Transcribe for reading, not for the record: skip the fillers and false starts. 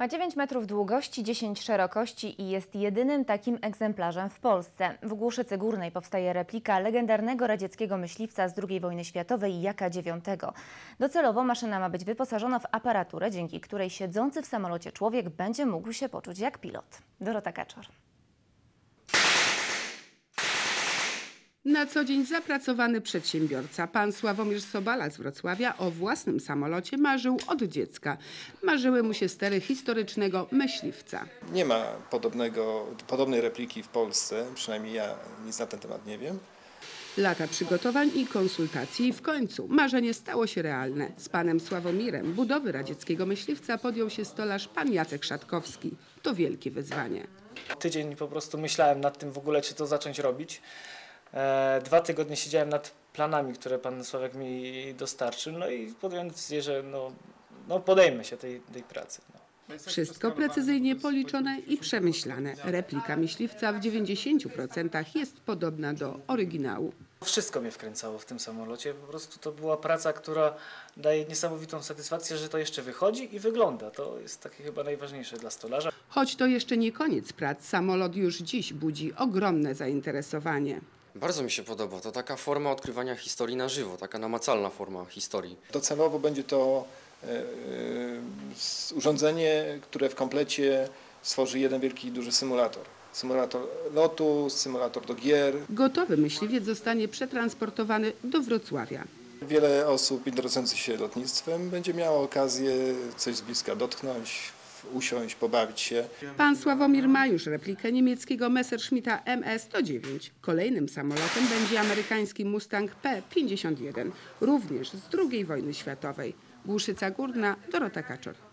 Ma 9 metrów długości, 10 szerokości i jest jedynym takim egzemplarzem w Polsce. W Głuszycy Górnej powstaje replika legendarnego radzieckiego myśliwca z II wojny światowej Jaka IX. Docelowo maszyna ma być wyposażona w aparaturę, dzięki której siedzący w samolocie człowiek będzie mógł się poczuć jak pilot. Dorota Kaczor. Na co dzień zapracowany przedsiębiorca, pan Sławomir Sobala z Wrocławia, o własnym samolocie marzył od dziecka. Marzyły mu się stery historycznego myśliwca. Nie ma podobnej repliki w Polsce, przynajmniej ja nic na ten temat nie wiem. Lata przygotowań i konsultacji i w końcu marzenie stało się realne. Z panem Sławomirem budowy radzieckiego myśliwca podjął się stolarz pan Jacek Szatkowski. To wielkie wyzwanie. Tydzień po prostu myślałem nad tym w ogóle, czy to zacząć robić. 2 tygodnie siedziałem nad planami, które pan Sławek mi dostarczył, no i podjąłem decyzję, że podejmę się tej pracy. Wszystko precyzyjnie policzone i przemyślane. Replika myśliwca w 90% jest podobna do oryginału. Wszystko mnie wkręcało w tym samolocie, po prostu to była praca, która daje niesamowitą satysfakcję, że to jeszcze wychodzi i wygląda. To jest takie chyba najważniejsze dla stolarza. Choć to jeszcze nie koniec prac, samolot już dziś budzi ogromne zainteresowanie. Bardzo mi się podoba. To taka forma odkrywania historii na żywo, taka namacalna forma historii. Docelowo będzie to urządzenie, które w komplecie stworzy jeden wielki, duży symulator. Symulator lotu, symulator do gier. Gotowy myśliwiec zostanie przetransportowany do Wrocławia. Wiele osób interesujących się lotnictwem będzie miało okazję coś z bliska dotknąć, usiąść, pobawić się. Pan Sławomir ma już replikę niemieckiego Messerschmitta MS-109. Kolejnym samolotem będzie amerykański Mustang P-51, również z II wojny światowej. Głuszyca Górna, Dorota Kaczor.